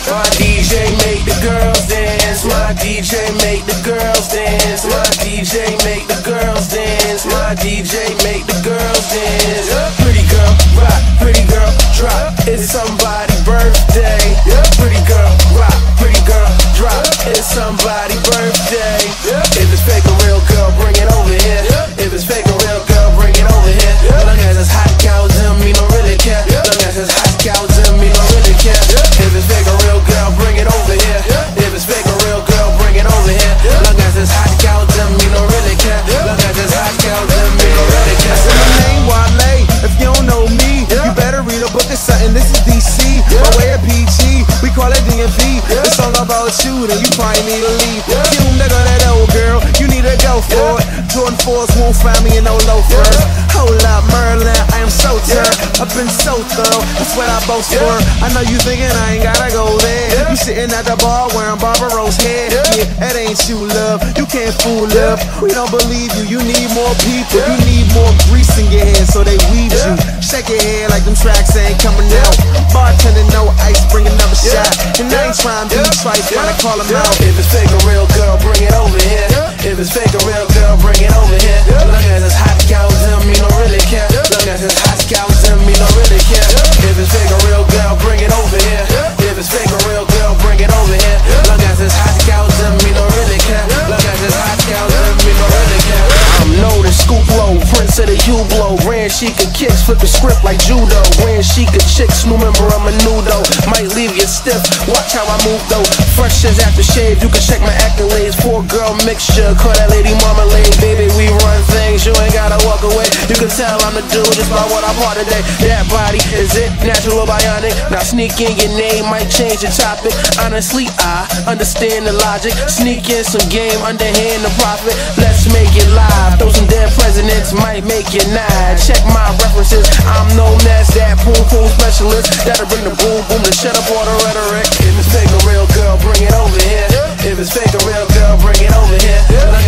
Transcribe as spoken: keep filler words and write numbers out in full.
My D J make the girls dance. My D J make the girls dance. My D J make the girls dance. My D J make the girls dance. Pretty girl, rock. Pretty girl, drop. It's somebody's birthday. Pretty girl, rock. Pretty girl, drop. It's somebody's birthday. If it's fake or real, girl, bring it over here. If it's fake or real, girl, bring it over here. Long as it's hot cows and me don't really care. Long as it's hot cows and me don't really care. If it's fake or real, girl, bring it over here. If it's fake or real, girl, bring it over here. Long as it's hot cows and me don't really care. Long as it's hot cows and me don't really care. Say my name, Wale. If you don't know me, you better read a book or something. This is D C, my way of P G. We call it D M V. It's all about you, then you probably need to leave. You nigga, that old girl, you need to go for it. Jordan fours won't find me in no loafers. Hold up, Merlin, I am so turned. I've been so thorough, that's what I boast for. I know you thinking I ain't gotta go there. You sitting at the bar wearing Barbaro's hair. Yeah, that ain't you, love. You can't fool love. We don't believe you. You need more people. You need more grease in your head so they weave you. Shake your head like them tracks ain't coming out. Bartender, no ice, bring another shot. And I ain't trying to be trite, trying to call them out. If it's fake or real, girl, bring it over here. If it's fake or real, girl, bring it over here. Long as it's hot cows and me don't really care. Long as it's hot cows and me don't really care. If it's fake or real, girl, bring it over here. If it's fake or real, girl, bring it over here. Long as it's hot cows and me don't really care. Long as it's hot cows and me don't really care. I'm known as Scoop Low, Prince of the U-Blow. Ran Sheikah kicks, flip the script like judo. Ran Sheikah chicks, new member I'm a nudo. Might leave you stiff, watch how I move though. Fresh as after shave, you can check my accolades. Four girl mixture, call that lady marmalade. Baby, we run things, you ain't gotta walk away. You can tell I'm the dude just by what I bought today. That body, is it natural or bionic? Now sneak in, your name might change the topic. Honestly, I understand the logic. Sneak in some game, underhand the profit. Let's make it live. Throw some dead presidents, might make you nod. Check my references, I'm known as that boom boom specialist. That'll bring the boom boom to shut up all the rhetoric. If it's fake or real, girl, bring it over here. If it's fake or real, girl, bring it over here.